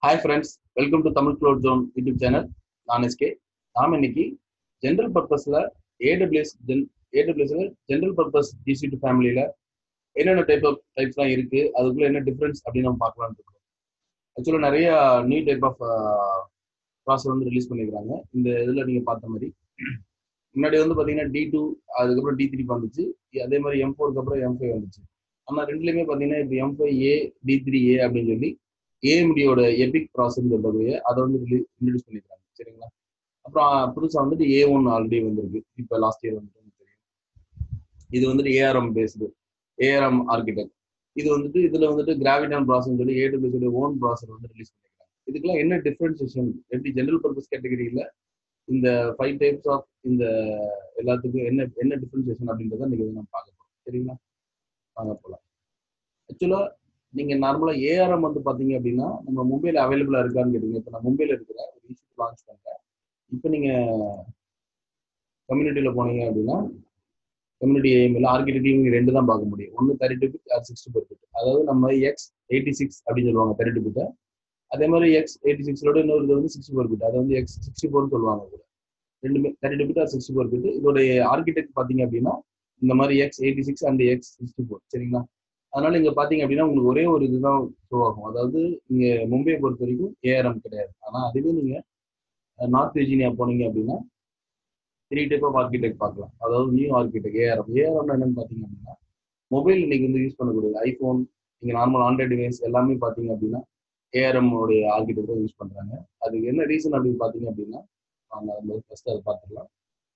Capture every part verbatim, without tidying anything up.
Hi friends, welcome to Tamil Cloud Zone YouTube channel. நான் SK. நாம் இன்னைக்கு general பர்பஸ்ல ஏடபிள்யூஎஸ் ஜென் ஏடபிள்யூஎஸ்ல ஜென்ரல் பர்பஸ் ஜிசிடி ஃபேமிலியில என்னென்ன டைப் ஆஃப் டைப்ஸ்லாம் இருக்கு, அதுக்குள்ள என்ன டிஃபரன்ஸ் அப்படின்னு நம்ம பார்க்கலாம்னு இருக்கோம். ஆக்சுவலாக நிறைய நியூ டைப் ஆஃப் ப்ராசஸ் வந்து ரிலீஸ் பண்ணிக்கிறாங்க. இந்த இதில் நீங்கள் பார்த்த மாதிரி முன்னாடி வந்து பார்த்தீங்கன்னா டி டூ, அதுக்கப்புறம் டி த்ரீ வந்துச்சு. அதே மாதிரி எம் ஃபோருக்கு அப்புறம் எம் ஃபைவ் வந்துச்சு. ஆனால் ரெண்டுலேயுமே பார்த்தீங்கன்னா இப்போ M five A T three A அப்படின்னு சொல்லி ஏஎம்டியோட எபிக் ப்ராசஸ் சொல்லக்கூடிய அதை வந்து இன்ட்ரடியூஸ் பண்ணிக்கிறாங்க. சரிங்களா? அப்புறம் புதுசாக வந்துட்டு ஏ ஒன் ஆல்ரெடி வந்திருக்கு. இப்போ லாஸ்ட் இயர் வந்துட்டு தெரியும். இது வந்துட்டு ஏஆர்எம் பேஸ்டு ஏஆர்எம் ஆர்கிடெக்ட். இது வந்துட்டு இதில் வந்துட்டு கிராவிடான் ப்ராசஸ் சொல்லி ஏடபிள்யூஎஸ் ஓன் ப்ராசஸ் வந்து ரிலீஸ் பண்ணிக்கிறாங்க. இதுக்கெல்லாம் என்ன டிஃப்ரென்சியேஷன், எப்படி ஜென்ரல் பர்பஸ் கேட்டகரியில் இந்த ஃபைவ் டைப்ஸ் ஆஃப் இந்த எல்லாத்துக்கும் என்ன என்ன டிஃப்ரென்சியேஷன் அப்படின்றத நீங்கள் நம்ம பார்க்க போகிறோம். சரிங்களா? வாங்க போகலாம். ஆக்சுவலாக நீங்கள் நார்மலாக ஏஆர்எம் வந்து பார்த்தீங்க அப்படின்னா நம்ம மும்பையில் அவைலபிளாக இருக்கான்னு கேட்டீங்க. இப்போ நான் மும்பையில் இருக்கிற ஒரு இன்ஸ்டியூட் லான்ச் பண்ணுறேன். இப்போ நீங்கள் கம்யூனிட்டியில் போனீங்க அப்படின்னா கம்யூனிட்டி ஏஎம்எல் ஆர்கிடெக்டிங் ரெண்டு தான் பார்க்க முடியும். ஒன்று தேர்ட்டி டூ பிட், அது சிக்ஸ்டி ஃபோர் பிட். அதாவது நம்ம எக்ஸ் எயிட்டி சிக்ஸ் அப்படின்னு சொல்லுவாங்க தேர்ட்டி டூ பிட்டை. அதே மாதிரி எக்ஸ் எயிட்டி சிக்ஸோட இன்னொரு இது வந்து சிக்ஸ்டி ஃபோர் பிட், அதை வந்து எக்ஸ் சிக்ஸ்டி ஃபோர்னு சொல்லுவாங்க. கூட ரெண்டுமே தேர்ட்டி டூ பிட் அது சிக்ஸ்டி ஃபோர் பிட். இதோடைய ஆர்கிடெக்ட் பார்த்தீங்க அப்படின்னா இந்த மாதிரி X eighty six and X sixty four. சரிங்களா? அதனால இங்க பாத்தீங்க அப்படின்னா உங்களுக்கு ஒரே ஒரு இதுதான் ஷோ ஆகும். அதாவது இங்க மும்பையை பொறுத்த வரைக்கும் ஏஆர்எம் கிடையாது. ஆனா அதுவே நீங்க நார்த் வெர்ஜீனியா போனீங்க அப்படின்னா த்ரீ டைப் ஆஃப் ஆர்கிடெக்ட் பார்க்கலாம். அதாவது நியூ ஆர்கிடெக்ட் ஏஆர்எம். ஏஆர்எம் என்னன்னு பாத்தீங்க அப்படின்னா மொபைல் இன்னைக்கு வந்து யூஸ் பண்ணக்கூடிய ஐபோன், நீங்க நார்மல் ஆண்ட்ராய்டு டிவைஸ் எல்லாமே பாத்தீங்க அப்படின்னா ஏஆர்எம் உடைய ஆர்கிடெக்ட் தான் யூஸ் பண்றாங்க. அதுக்கு என்ன ரீசன் அப்படின்னு பாத்தீங்க அப்படின்னா நாங்க ஃபர்ஸ்ட் அதை பார்த்துக்கலாம்.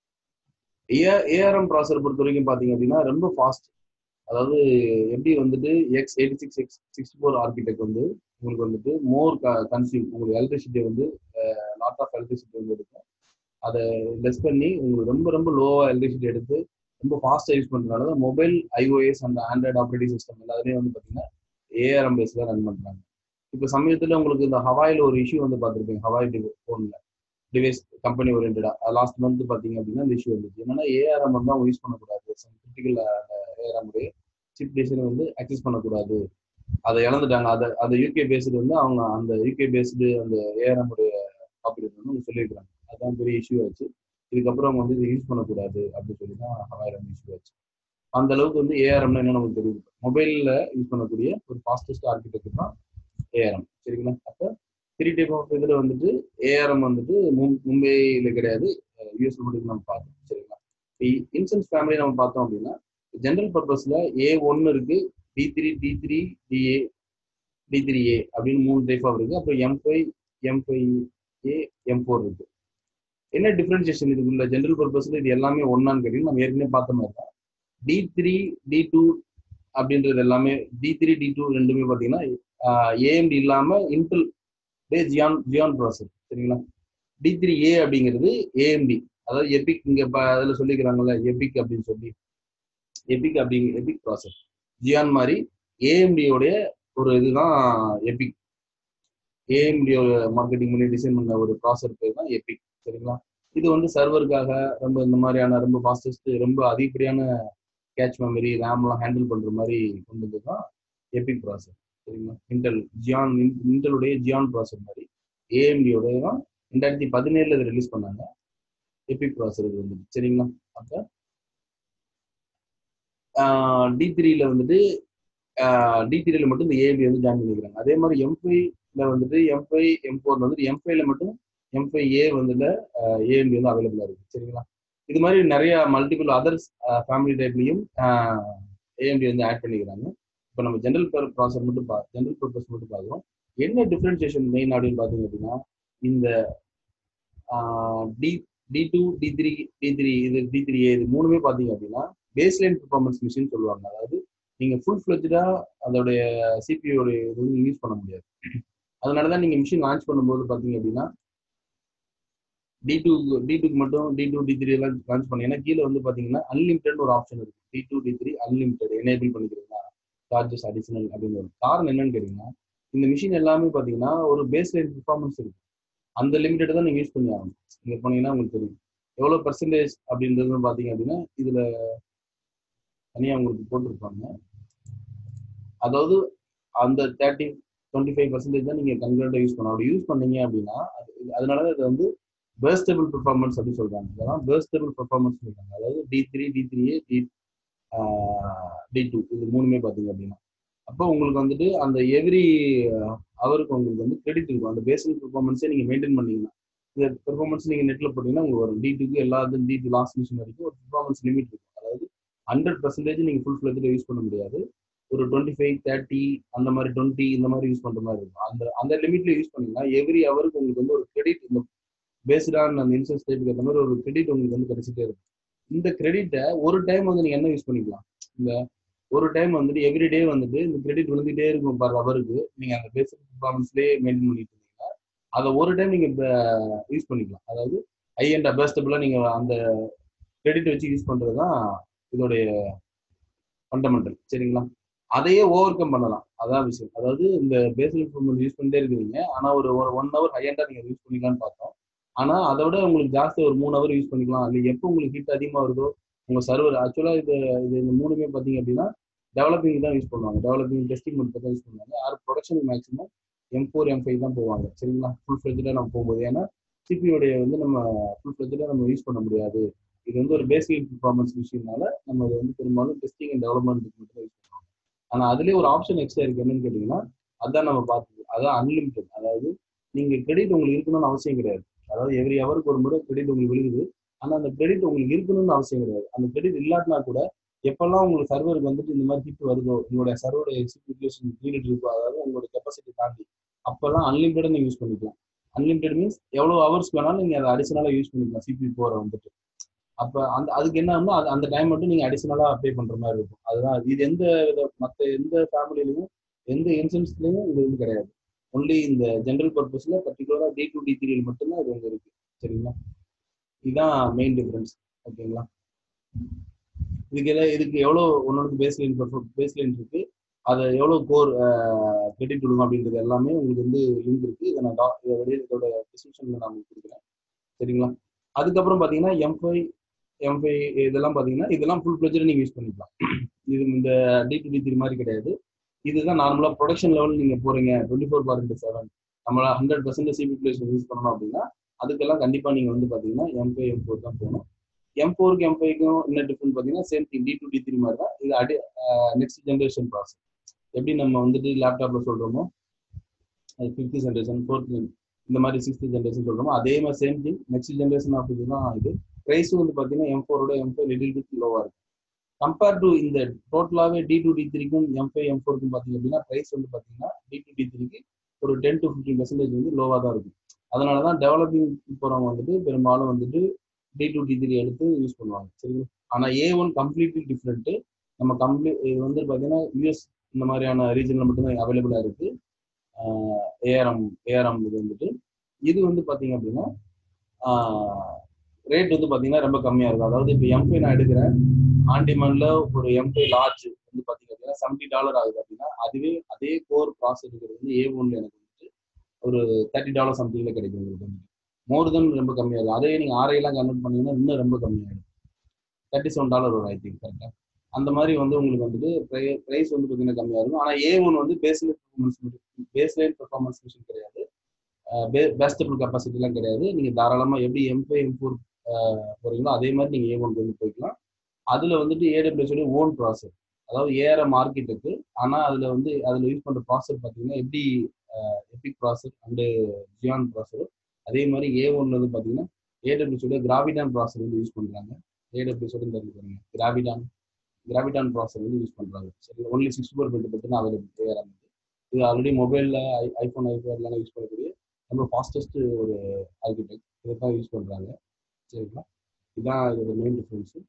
ஏ ஏஆர்எம் ப்ராசஸர் பொறுத்த வரைக்கும் பாத்தீங்க அப்படின்னா ரொம்ப ஃபாஸ்ட். அதாவது எப்படி வந்துட்டு X eighty six X sixty four architect வந்து உங்களுக்கு வந்துட்டு மோர் கன்சியூம், உங்களுக்கு எலக்ட்ரிசிட்டி வந்து லாட் ஆஃப் எலக்ட்ரிசிட்டி வந்து எடுக்கும். அதை லெஸ் பண்ணி உங்களுக்கு ரொம்ப ரொம்ப லோவாக எலக்ட்ரிசிட்டி எடுத்து ரொம்ப ஃபாஸ்ட்டாக யூஸ் பண்ணுறதுனால தான் mobile, iOS and Android operating system எல்லாத்துலேயும் வந்து பார்த்தீங்கன்னா ஏஆர்எம் பேஸில் ரன் பண்ணுறாங்க. இப்போ சமயத்தில் உங்களுக்கு இந்த ஹவாயில் ஒரு இஷ்யூ வந்து பார்த்துருப்பீங்க. ஹவாய் டிவை ஃபோனில் டிவைஸ் கம்பெனி ஓரியன்டா லாஸ்ட் மந்த் பார்த்தீங்க அப்படின்னா இந்த இஷ்யூ வந்துச்சு. என்னன்னா ஏஆர்எம் வந்து அவங்க யூஸ் பண்ணக்கூடாது, கிரிட்டிக்கல் ஏஆர்எம் உடைய சிப் டிசைன் வந்து அக்சஸ் பண்ணக்கூடாது, அதை இழந்துட்டாங்க. அதை அந்த யூகே பேஸ்டு வந்து அவங்க அந்த யூகே பேஸ்டு அந்த ஏஆர்எம் உடைய காப்பீடு வந்து அவங்க சொல்லியிருக்காங்க. அதுதான் பெரிய இஷ்யூ ஆச்சு. இதுக்கப்புறம் அவங்க வந்து இதை யூஸ் பண்ணக்கூடாது அப்படின்னு சொல்லி தான் ஹவாயிரம் இஷ்யூ ஆச்சு. அந்த அளவுக்கு வந்து ஏஆர்எம்னா என்ன நமக்கு தெரியுது. மொபைலில் யூஸ் பண்ணக்கூடிய ஒரு ஃபாஸ்டஸ்ட் ஆர்கிடெக்ட் தான் ஏஆர்எம். சரிங்களா? அப்போ த்ரீ டைப் ஆஃப் இதில் வந்துட்டு ஏஆர்எம் வந்துட்டு மும்பையில் கிடையாது, யூஎஸ்ல மட்டும் நம்ம பார்த்தோம். சரிங்களா? இன்சென்ஸ் ஃபேமிலி நம்ம பார்த்தோம் அப்படின்னா ஜென்ரல் பர்பஸ்ல ஏ ஒன்னு இருக்கு, T three T three TA T three A அப்படின்னு மூணு டைப் ஆஃப் இருக்கு. அப்புறம் M five M five A M four இருக்கு. என்ன டிஃபரன்சியேஷன் இதுக்குள்ள ஜென்ரல் பர்பஸ்ல இது எல்லாமே ஒன்னான்னு கேட்டீங்கன்னா நம்ம ஏற்கனவே பார்த்த மாதிரி தான். டி த்ரீ டி டூ அப்படின்றது எல்லாமே டி த்ரீ டி டூ ரெண்டுமே பார்த்தீங்கன்னா ஏஎம்டி இல்லாம இன்டெல் டே ஜியான் ஜியான் ப்ராசஸ். சரிங்களா? டி த்ரீ ஏ அப்படிங்கிறது ஏஎம்டி, அதாவது எபிக். இங்க அதில் சொல்லிக்கிறாங்கல்ல எபிக் அப்படின்னு சொல்லி, எபிக் அப்படிங்க எபிக் ப்ராசஸ் ஜியான் மாதிரி ஏஎம்டியோடைய ஒரு இதுதான் எபிக். ஏஎம்டியோட மார்க்கெட்டிங் பண்ணி டிசைன் பண்ண ஒரு ப்ராசஸ் பேர் தான் எபிக். சரிங்களா? இது வந்து சர்வருக்காக ரொம்ப இந்த மாதிரியான ரொம்ப ஃபாஸ்டஸ்ட் ரொம்ப அதிகப்படியான கேட்ச் மெமரி ரேம்லாம் ஹேண்டில் பண்ற மாதிரி கொண்டு வந்து தான் எபிக் ப்ராசஸ். சரிங்களா? இன்டெல் ஜியான் இன்டெலுடைய ஜியான் ப்ராசஸ் மாதிரி ஏஎம்டியோட தான் ரெண்டாயிரத்தி பதினேழுல இதை ரிலீஸ் பண்ணாங்க எபிக் ப்ராசஸ் இது வந்து. சரிங்களா? அப்போ டி த்ரீல வந்துட்டு டி த்ரீல மட்டும் இந்த ஏஎம்டி வந்து ஜாயின் பண்ணிக்கிறாங்க. அதே மாதிரி எம் ஃபைவ்ல வந்துட்டு எம் ஃபைவ் எம் ஃபோர்ல வந்துட்டு எம் ஃபைவ்ல மட்டும் எம் ஃபைவ் ஏ வந்துட்டு ஏஎம்டி வந்து அவைலபிளா இருக்கு. சரிங்களா? இது மாதிரி நிறைய மல்டிபிள் அதர்ஸ் ஃபேமிலி டைப்லையும் ஏஎம்டி வந்து ஆட் பண்ணிக்கிறாங்க. இப்போ நம்ம ஜென்ரல் ப்ராசஸ் மட்டும் பா ஜென்ரல் பர்பஸ் மட்டும் பார்க்குறோம். என்ன டிஃபரன்சியேஷன் மெயின் அப்படின்னு பார்த்தீங்க அப்படின்னா இந்த T T two T three T three இது டி த்ரீ ஏ இது மூணுமே பார்த்தீங்க அப்படின்னா பேஸ்லைன் பெர்ஃபார்மன்ஸ் மிஷின் சொல்லுவாங்க. அதாவது நீங்க ஃபுல் ஃபிளெஜ்டா அதோடைய சிபியோட இது வந்து யூஸ் பண்ண முடியாது. அதனாலதான் நீங்க மிஷின் லான்ச் பண்ணும்போது பாத்தீங்க அப்படின்னா டி டூ டி டூக்கு மட்டும் டி டூ டி த்ரீ எல்லாம் லான்ச் பண்ணீங்கன்னா கீழே வந்து பாத்தீங்கன்னா அன்லிமிட்டட் ஒரு ஆப்ஷன் இருக்கு. T two T three unlimited enable பண்ணிக்கிறீங்களா, சார்ஜஸ் அடிஷனல் அப்படின்னு ஒரு காரணம் என்னன்னு கேட்டீங்கன்னா இந்த மிஷின் எல்லாமே பாத்தீங்கன்னா ஒரு பேஸ்லைன் பெர்ஃபார்மன்ஸ் இருக்கு. அந்த லிமிட்டட் தான் நீங்க யூஸ் பண்ணி ஆகணும். நீங்க போனீங்கன்னா உங்களுக்கு தெரியும் எவ்வளவு பர்சன்டேஜ் அப்படின்றது பாத்தீங்க அப்படின்னா இதுல தனியா உங்களுக்கு போட்டிருப்பாங்க. அதாவது அந்த தேர்ட்டி டுவெண்ட்டி ஃபைவ் பர்சன்டேஜ் தான் நீங்கள் கன்வெர்ட்டை யூஸ் பண்ணணும். அப்படி யூஸ் பண்ணீங்க அப்படின்னா அது அதனால தான் இது வந்து பேர்ஸ்டபிள் பெர்ஃபார்மன்ஸ் அப்படின்னு சொல்கிறாங்க. இதெல்லாம் பேர்ஸ்டபிள் பெர்ஃபார்மன்ஸ் சொல்கிறாங்க. அதாவது T three T three A T T two இது மூணுமே பார்த்தீங்க அப்படின்னா அப்போ உங்களுக்கு வந்துட்டு அந்த எவ்ரி அவருக்கு உங்களுக்கு வந்து கிரெடிட் இருக்கும். அந்த பேசிக் பெர்ஃபார்மன்ஸே நீங்கள் மெயின்டைன் பண்ணீங்கன்னா இந்த பெர்ஃபார்மன்ஸ் நீங்கள் நெட்டில் போட்டீங்கன்னா உங்களுக்கு வரும். டி டூக்கு எல்லாத்துக்கும் டி டூ லாஸ்ட் மிஷின் வரைக்கும் ஒரு பெர்ஃபார்மன்ஸ் லிமிட் இருக்கும். அதாவது ஹண்ட்ரட் பர்சன்டேஜ் நீங்கள் ஃபுல் ஃபிளெஜ்ல யூஸ் பண்ண முடியாது. ஒரு டுவெண்ட்டி ஃபைவ் தேர்ட்டி அந்த மாதிரி டுவெண்ட்டி இந்த மாதிரி யூஸ் பண்ணுற மாதிரி இருக்கும். அந்த அந்த லிமிட்ல யூஸ் பண்ணீங்கன்னா எவ்ரி அவருக்கு உங்களுக்கு வந்து ஒரு கிரெடிட் இந்த பேஸ்டான அந்த இன்சூரன்ஸ் டைப்புக்கு ஏற்ற மாதிரி ஒரு கிரெடிட் உங்களுக்கு வந்து கிடைச்சிட்டே இருக்கும். இந்த கிரெடிட்டை ஒரு டைம் வந்து நீங்கள் என்ன யூஸ் பண்ணிக்கலாம், இந்த ஒரு டைம் வந்துட்டு எவ்ரிடே வந்துட்டு இந்த கிரெடிட் விழுந்துட்டே இருக்கும் பர் அவருக்கு நீங்கள் அந்த பேசிக் பெர்ஃபார்மன்ஸ்லேயே மெயின்டைன் பண்ணிட்டு இருந்தீங்கன்னா அதை ஒரு டைம் நீங்கள் யூஸ் பண்ணிக்கலாம். அதாவது ஐ அண்ட் அபேஸ்டபிளாக நீங்கள் அந்த கிரெடிட் வச்சு யூஸ் பண்ணுறது தான் இதோடைய ஃபண்டமெண்டல். சரிங்களா? அதையே ஓவர் கம் பண்ணலாம். அதான் விஷயம். அதாவது இந்த பேசிக் பெர்ஃபார்மன்ஸ் யூஸ் பண்ணிட்டே இருக்கிறீங்க, ஆனால் ஒரு ஒன் ஹவர் ஹையண்டாக நீங்கள் யூஸ் பண்ணிக்கலாம்னு பார்த்தோம். ஆனால் அதை விட உங்களுக்கு ஜாஸ்தி ஒரு மூணு ஹவர் யூஸ் பண்ணிக்கலாம். இல்லை எப்போ உங்களுக்கு ஹீட் அதிகமாக வருதோ உங்கள் சர்வர் ஆக்சுவலாக இது இது இந்த மூணுமே பார்த்தீங்க அப்படின்னா டெவலப்பிங் தான் யூஸ் பண்ணுவாங்க. டெவலப்பிங் டெஸ்டிங் மட்டும் தான் யூஸ் பண்ணுவாங்க. ஆறு production maximum M four M five தான் போவாங்க. சரிங்களா? ஃபுல் ஃப்ளெஜ்டாக நம்ம போகும்போது ஏன்னா சிபியோடைய வந்து நம்ம ஃபுல் ஃப்ளெஜ்டாக நம்ம யூஸ் பண்ண முடியாது. இது வந்து ஒரு பேசிக் பெர்ஃபார்மன்ஸ் விஷயம்னால நம்ம அதை வந்து பெரும்பாலும் டெஸ்டிங் அண்ட் டெவலப்மெண்ட்டுக்கு மட்டும் யூஸ் பண்ணுவாங்க. ஆனால் அதுலேயே ஒரு ஆப்ஷன் எக்ஸ்ட்ரா இருக்குது. என்னன்னு கேட்டிங்கன்னா அதான் நம்ம பார்த்தது, அதான் அன்லிமிட்டட். அதாவது நீங்கள் கிரெடிட் உங்களுக்கு இருக்கணும்னு அவசியம் கிடையாது. அதாவது எவ்ரி ஹவருக்கு ஒரு முறை கிரெடிட் உங்களுக்கு விழுகுது. ஆனால் அந்த கிரெடிட் உங்களுக்கு இருக்கணும்னு அவசியம் கிடையாது. அந்த கிரெடிட் இல்லாட்டினா கூட எப்பெல்லாம் உங்களுக்கு சர்வருக்கு வந்துட்டு இந்த மாதிரி ஹிட் வருதோ, உங்களுடைய சர்வரோட எக்ஸிக்யூஷன் பீரியட் இருக்கோ, அதாவது உங்களோட கெப்பாசிட்டி தாண்டி அப்பெல்லாம் அன்லிமிட்டட் நீங்கள் யூஸ் பண்ணிக்கலாம். அன்லிமிட்டட் மீன்ஸ் எவ்வளோ ஹவர்ஸ் வேணாலும் நீங்கள் அதை அடிஷனலாக யூஸ் பண்ணிக்கலாம். சிபி போகிற வந்துட்டு அப்போ அந்த அதுக்கு என்ன ஆகும்னா அது அந்த டைம் மட்டும் நீங்கள் அடிஷனலாக அப்ளை பண்ணுற மாதிரி இருக்கும். அதுதான் இது எந்த வித மற்ற எந்த ஃபேமிலிலையும் எந்த இன்சூரன்ஸ்லையும் இது வந்து கிடையாது. ஒன்லி இந்த ஜென்ரல் பர்பஸில் பர்டிகுலராக டி டூ டி த்ரீல மட்டும்தான் இது வந்து இருக்குது. சரிங்களா? இதுதான் மெயின் டிஃப்ரென்ஸ். ஓகேங்களா? இதுக்கு எதாவது இதுக்கு எவ்வளோ ஒன்னொன்று பேஸ்லைன் பேஸ்லைன் இருக்குது, அதை எவ்வளோ கோர் கிரெடிட் கொடுக்கும் அப்படின்றது எல்லாமே உங்களுக்கு வந்து லிங்க் இருக்குது. இதை நான் இதை வெளியே இதோட டிஸ்கிரிப்ஷனில் நான் உங்களுக்கு கொடுக்குறேன். சரிங்களா? அதுக்கப்புறம் பார்த்தீங்கன்னா எம் ஃபைவ் எம் ஃபைவ் இதெல்லாம் பார்த்தீங்கன்னா இதெல்லாம் ஃபுல் ஃப்ளெஜ்டாக நீங்கள் யூஸ் பண்ணிக்கலாம். இது இந்த டி டூ டி த்ரீ மாதிரி கிடையாது. இதுதான் நார்மலாக ப்ரொடக்ஷன் லெவல் நீங்கள் போகிறீங்க டுவெண்ட்டி ஃபோர் பார் இன்ட்டு செவன் நம்மளை hundred percent CP place use பண்ணணும் அப்படின்னா அதுக்கெல்லாம் கண்டிப்பாக நீங்கள் வந்து பார்த்தீங்கன்னா எம் ஃபைவ் எம் ஃபோர் தான் போகணும். எம் ஃபோருக்கு எம் ஃபைவ்க்கும் என்ன டிஃப்ரெண்ட் பார்த்தீங்கன்னா same thing T two T three மாதிரி தான். இது அடி நெக்ஸ்ட் ஜென்ரேஷன் ப்ராசஸ். எப்படி நம்ம வந்துட்டு லேப்டாப்பில் சொல்கிறோமோ அது ஃபிஃப்த் ஜென்ரேஷன் ஃபோர்த் இந்த மாதிரி சிக்ஸ்த் ஜென்ரேஷன் சொல்கிறோமோ அதே மாதிரி same thing next generation of இது தான் இது. ப்ரைஸும் வந்து பார்த்தீங்கன்னா எம் ஃபோரோட எம் ஃபைவ் லிட்டில் பிட் லோவாக இருக்கும் கம்பேர் டு இந்த டோட்டலாகவே டி டூ டி த்ரீக்கும் எம் ஃபைவ் எம் ஃபோருக்கும் பார்த்தீங்க அப்படின்னா ப்ரைஸ் வந்து பார்த்தீங்கன்னா டி டூ டி த்ரீக்கு ஒரு டென் டு ஃபிஃப்டீன் பர்சன்டேஜ் வந்து லோவாக தான் இருக்கும். அதனால தான் டெவலப்பிங் போகிறவங்க வந்துட்டு பெரும்பாலும் வந்துட்டு டி டூ டி த்ரீ எடுத்து யூஸ் பண்ணுவாங்க. சரிங்களா? ஆனால் ஏ ஒன் கம்ப்ளீட்லி டிஃப்ரெண்ட்டு. நம்ம கம்ப்ளீட் இது வந்து பார்த்தீங்கன்னா யூஎஸ் இந்த மாதிரியான ரீஜனில் மட்டும்தான் அவைலபிளாக இருக்குது. ஏஆர்எம் ஏஆர்எம் இது வந்துட்டு இது வந்து பார்த்தீங்க அப்படின்னா ரேட் வந்து பார்த்தீங்கன்னா ரொம்ப கம்மியாக இருக்கும். அதாவது இப்போ எம் ஃபைவ் நான் எடுக்கிறேன் ஆன் டிமாண்டில் ஒரு எம் ஃபைவ் லார்ஜ் வந்து பார்த்தீங்க அப்படின்னா செவன்ட்டி டாலர் ஆகுது அப்படின்னா அதுவே அதே கோர் ப்ராசஸ் இருக்கிறது வந்து ஏ ஒன்ல எனக்கு வந்துட்டு ஒரு தேர்ட்டி டாலர் சம்திங்ல கிடைக்கும். உங்களுக்கு வந்து மோர் தென் ரொம்ப கம்மியாக இருக்கும். அதே நீங்கள் ஆரையெல்லாம் கன்வெர்ட் பண்ணீங்கன்னா இன்னும் ரொம்ப கம்மியாகிடும். தேர்ட்டி செவன் டாலர் வரும் ஐ திங்க் கரெக்டாக. அந்த மாதிரி வந்து உங்களுக்கு வந்துட்டு ப்ரைஸ் வந்து பார்த்தீங்கன்னா கம்மியாக இருக்கும். ஆனால் ஏ ஒன் வந்து baseline performance baseline performance machine கிடையாது. பேஸ்டபிள் கெப்பாசிட்டிலாம் கிடையாது. நீங்கள் தாராளமாக எப்படி எம் ஃபைவ் எம் ஃபோர் போகிறீங்களோ அதே மாதிரி நீங்கள் ஏ ஒன் வந்து போய்க்கலாம். அதில் வந்துட்டு ஏடபிள்யூஎஸோட ஓன் ப்ராசர் அதாவது ஏஆர்எம் ஆர்கிடெக்ட். ஆனால் அதில் வந்து அதில் யூஸ் பண்ணுற ப்ராசர் பார்த்தீங்கன்னா எப்படி எபிக் ப்ராசர் அண்டு ஜியான் ப்ராசர் அதே மாதிரி ஏ ஒன்ல வந்து பார்த்தீங்கன்னா ஏடபிள்யூஎஸோட கிராவிடான் ப்ராசர் வந்து யூஸ் பண்ணுறாங்க. ஏடபிள்யூஎஸோட தெரிஞ்சுக்கிறீங்க கிராவிடான் கிராவிடான் ப்ராசர் வந்து யூஸ் பண்ணுறாங்க. சரி ஒன்லி சிக்ஸ்டி ஃபோர் பிட் பார்த்தீங்கன்னா அவைலபிள் ஏஆர்எம். இது ஆல்ரெடி மொபைலில் ஐ ஐஃபோன் ஐஃபோன்லாம் யூஸ் பண்ணக்கூடிய ரொம்ப ஃபாஸ்டஸ்ட் ஒரு ஆர்கிடெக்ட் இதை தான் யூஸ் பண்ணுறாங்க. சரிங்களா? இதுதான் இதோட மெயின் டிஃப்ரென்ஸு.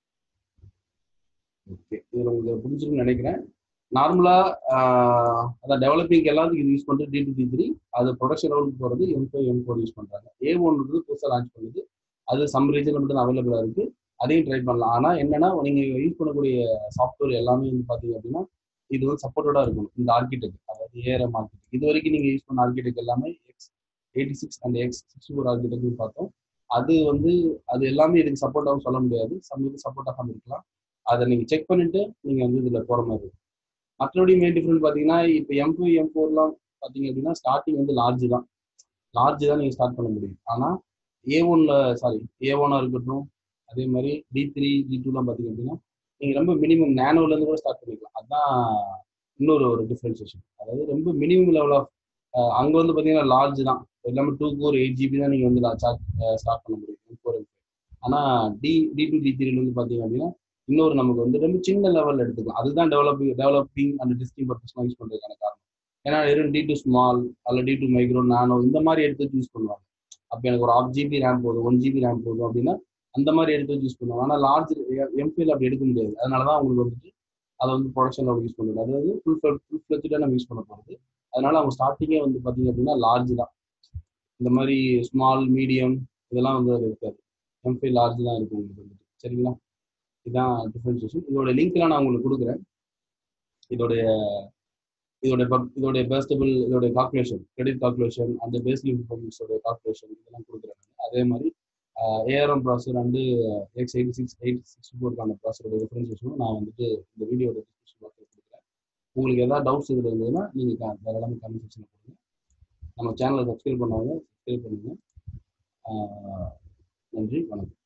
ஓகே, இதில் உங்களுக்கு புரிஞ்சுன்னு நினைக்கிறேன். நார்மலாக அதான் டெவலப்பிங் எல்லாத்துக்கும் இது யூஸ் பண்ணுறது டி டூ டி த்ரீ. அது ப்ரொடக்ஷன் லெவலுக்கு போகிறது M five M four use பண்ணுறாங்க. ஏ ஒன் வந்து புதுசாக லான்ச் பண்ணுது. அது சம் ரீஜனில் மட்டும் அவைலபிளாக இருக்குது. அதையும் ட்ரை பண்ணலாம். ஆனால் என்னென்னா நீங்கள் யூஸ் பண்ணக்கூடிய சாஃப்ட்வேர் எல்லாமே வந்து பார்த்தீங்க அப்படின்னா இது வந்து சப்போர்ட்டடாக இருக்கணும். இந்த ஆர்கிடெக்ட் அதாவது ஏஆர்எம் ஆர்கிடெக்ட் இது வரைக்கும் நீங்கள் யூஸ் பண்ண ஆர்கிடெக்ட் எல்லாமே X eighty six and X sixty four ஆர்கிடெக்ட்னு பார்த்தோம். அது வந்து அது எல்லாமே இதுக்கு சப்போர்ட் ஆகும் சொல்ல முடியாது. சமயத்துக்கு சப்போர்ட் ஆகாமல் இருக்கலாம். அதை நீங்கள் செக் பண்ணிட்டு நீங்கள் வந்து இதில் போகிற மாதிரி இருக்கும். மற்றபடி மெயின் டிஃப்ரெண்ட் பார்த்தீங்கன்னா இப்போ எம் டூ எம் ஃபோர்லாம் பார்த்தீங்க அப்படின்னா ஸ்டார்டிங் வந்து லார்ஜ் தான் லார்ஜ் தான் நீங்கள் ஸ்டார்ட் பண்ண முடியும். ஆனால் ஏ ஒன்ல சாரி ஏ ஒன்னாக இருக்கட்டும், அதே மாதிரி டி த்ரீ டி டூலாம் பார்த்தீங்க அப்படின்னா நீங்கள் ரொம்ப மினிமம் நேனோலேருந்து கூட ஸ்டார்ட் பண்ணிக்கலாம். அதுதான் இன்னொரு ஒரு டிஃப்ரென்சியேஷன். அதாவது ரொம்ப மினிமம் லெவல் ஆஃப் அங்கே வந்து பார்த்தீங்கன்னா லார்ஜ் தான் எல்லாமே டூ கோர் எயிட் ஜிபி தான் நீங்கள் வந்து சார்ஜ் ஸ்டார்ட் பண்ண முடியும் ஃபோர் எம் ஆனால் டி டி டூ டி த்ரீல வந்து பார்த்தீங்க அப்படின்னா இன்னொரு நமக்கு வந்து ரொம்ப சின்ன லெவலில் எடுத்துக்கலாம். அதுதான் டெவலப்பிங் டெவலப்பிங் அண்ட் டெஸ்டிங் பர்பஸ்லாம் யூஸ் பண்ணுறதுக்கான காரணம். ஏன்னா வெறும் டி டூ ஸ்மால் அல்ல டி டூ மைக்ரோ நானோ இந்த மாதிரி எடுத்து யூஸ் பண்ணுவாங்க. அப்போ எனக்கு ஒரு ஆஃப் ஜிபி ரேம் போதும் ஒன் ஜிபி ரேம் போதும் அப்படின்னா அந்த மாதிரி எடுத்து யூஸ் பண்ணுவாங்க. ஆனால் லார்ஜ் எம்பியில் அப்படி எடுக்க முடியாது. அதனால தான் உங்களுக்கு வந்துட்டு அதை வந்து ப்ரொடக்ஷனில் யூஸ் பண்ணுறது. அதாவது ஃபுல் ஃபுல் ஃப்ளெஜ்டாக நம்ம யூஸ் பண்ண போகிறது. அதனால அவங்க ஸ்டார்டிங்கே வந்து பார்த்தீங்க அப்படின்னா லார்ஜ் தான். இந்த மாதிரி ஸ்மால் மீடியம் இதெல்லாம் வந்து அது இருக்காது. எம்பி லார்ஜ் தான் இருக்கும் உங்களுக்கு வந்துட்டு. சரிங்களா? இதுதான் டிஃபரன்சியேஷன். இதோட லிங்க்லாம் நான் உங்களுக்கு கொடுக்குறேன். இதோடைய இதோடைய இதோடைய பேஸ்டபிள் இதோடைய கால்குலேஷன் கிரெடிட் கால்குலேஷன் அந்த பேசிக் பர்ஃபார்மன்ஸோட கால்குலேஷன் இதெல்லாம் கொடுக்குறேன். அதே மாதிரி ARM processor and X eighty six eight sixty ஃபோருக்கான ப்ராசரோட டிஃபரன்சியேஷனும் நான் வந்துட்டு இந்த வீடியோட டிஸ்கிரிப்ஷன் பாக்ஸில் கொடுக்குறேன். உங்களுக்கு ஏதாவது டவுட்ஸ் இதில் இருந்ததுன்னா நீங்கள் வேறு எல்லாமே கமெண்ட் செக்ஷனில் கொடுங்க. நம்ம சேனலை சப்ஸ்கிரைப் பண்ணாங்க சப்ஸ்கிரைப் பண்ணுங்கள். நன்றி, வணக்கம்.